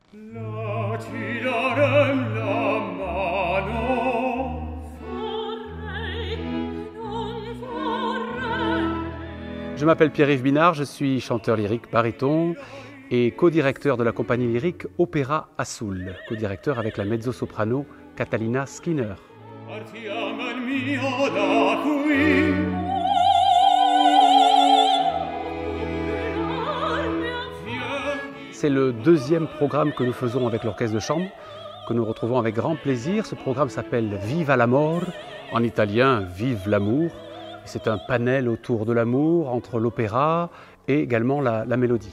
Je m'appelle Pierre-Yves Binard, je suis chanteur lyrique, baryton et co-directeur de la compagnie lyrique Opéra Assoul, co-directeur avec la mezzo-soprano Catalina Skinner. C'est le deuxième programme que nous faisons avec l'orchestre de chambre, que nous retrouvons avec grand plaisir. Ce programme s'appelle Viva l'amor, en italien Vive l'amour. C'est un panel autour de l'amour, entre l'opéra et également la mélodie.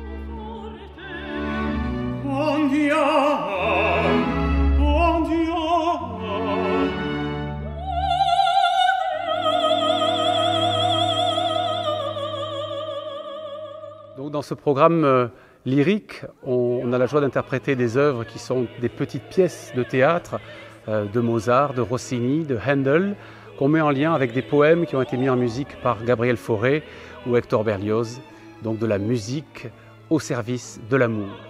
Donc dans ce programme lyrique, on a la joie d'interpréter des œuvres qui sont des petites pièces de théâtre de Mozart, de Rossini, de Handel, qu'on met en lien avec des poèmes qui ont été mis en musique par Gabriel Fauré ou Hector Berlioz, donc de la musique au service de l'amour.